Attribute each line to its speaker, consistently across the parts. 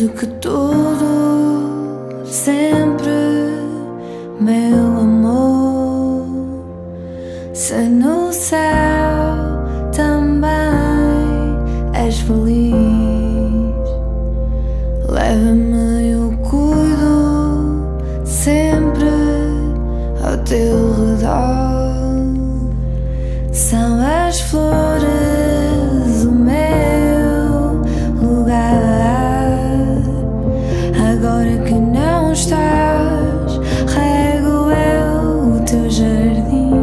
Speaker 1: que tudo sempre, meu amor, se no céu também és feliz, leva-me, eu cuido sempre ao teu redor. São as flores o meu lugar. Agora que não estás, rego eu o teu jardim.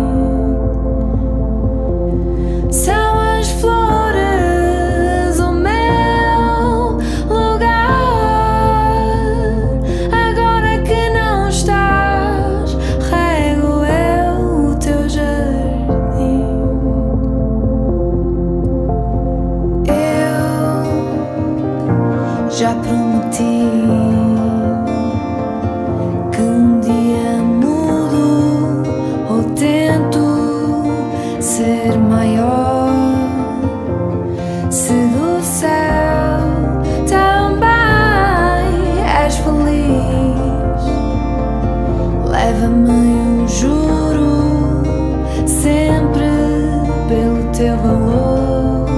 Speaker 1: São as flores o meu lugar. Agora que não estás, rego eu o teu jardim. Eu já prometi que um dia mudo ou tento ser maior. Se do céu também és feliz, leva-me, eu juro, sempre pelo teu valor.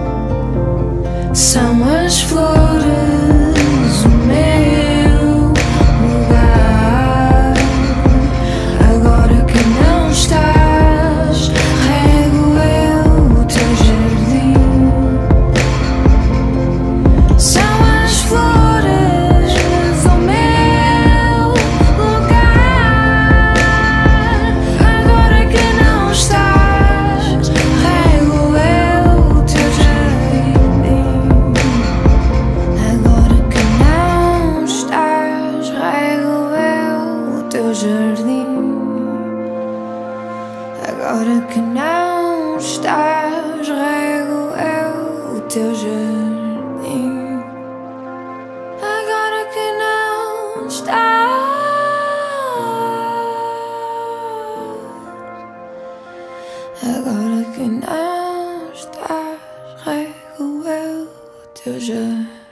Speaker 1: São as flores o meu lugar. Agora que não estás, rego eu o teu jardim. São as flores o meu lugar. Agora que não estás, rego eu o teu jardim. Agora que não estás, rego eu o teu jardim. Agora que não estás, rego eu o teu jardim. Agora que não estás, agora que não estás, rego eu o teu jardim.